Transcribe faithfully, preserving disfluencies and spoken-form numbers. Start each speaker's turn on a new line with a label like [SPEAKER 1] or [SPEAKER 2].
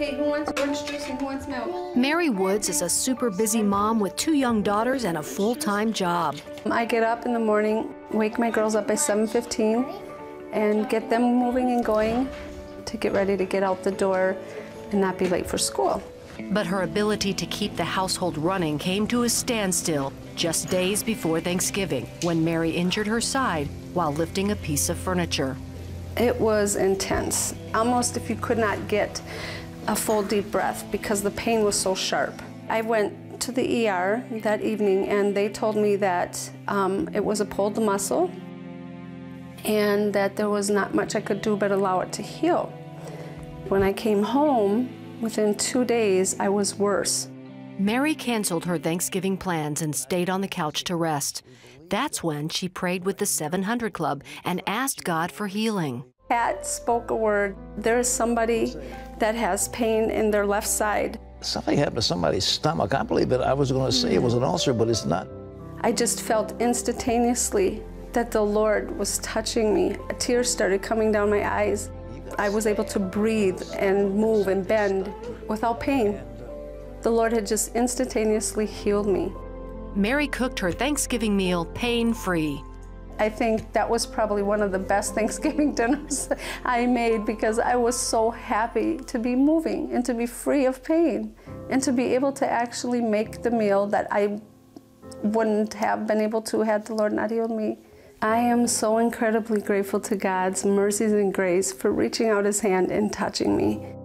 [SPEAKER 1] Okay, who wants orange juice and who wants milk?
[SPEAKER 2] Mary Woods is a super busy mom with two young daughters and a full-time job.
[SPEAKER 1] I get up in the morning, wake my girls up by seven fifteen, and get them moving and going to get ready to get out the door and not be late for school.
[SPEAKER 2] But her ability to keep the household running came to a standstill just days before Thanksgiving, when Mary injured her side while lifting a piece of furniture.
[SPEAKER 1] It was intense, almost if you could not get a full deep breath because the pain was so sharp. I went to the E R that evening and they told me that um, it was a pulled muscle and that there was not much I could do but allow it to heal. When I came home, within two days, I was worse.
[SPEAKER 2] Mary canceled her Thanksgiving plans and stayed on the couch to rest. That's when she prayed with the seven hundred Club and asked God for healing.
[SPEAKER 1] Pat spoke a word. There is somebody that has pain in their left side.
[SPEAKER 3] Something happened to somebody's stomach. I believe it. I was going to say it was an ulcer, but it's not.
[SPEAKER 1] I just felt instantaneously that the Lord was touching me. Tears started coming down my eyes. I was able to breathe and move and bend without pain. The Lord had just instantaneously healed me.
[SPEAKER 2] Mary cooked her Thanksgiving meal pain-free.
[SPEAKER 1] I think that was probably one of the best Thanksgiving dinners I made because I was so happy to be moving and to be free of pain and to be able to actually make the meal that I wouldn't have been able to had the Lord not healed me. I am so incredibly grateful to God's mercies and grace for reaching out His hand and touching me.